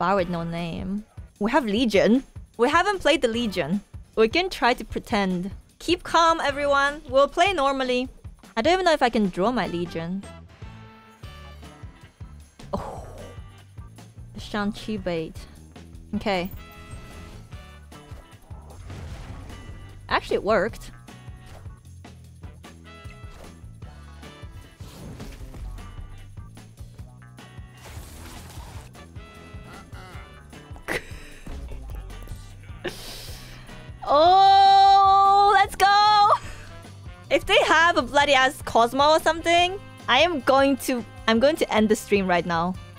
bar with no name. We have Legion. We haven't played the Legion. We can try to pretend. Keep calm, everyone. We'll play normally. I don't even know if I can draw my Legion. Oh. Shang-Chi bait. Okay. Actually, it worked. Oh, let's go! If they have a bloody ass Cosmo or something, I'm going to end the stream right now.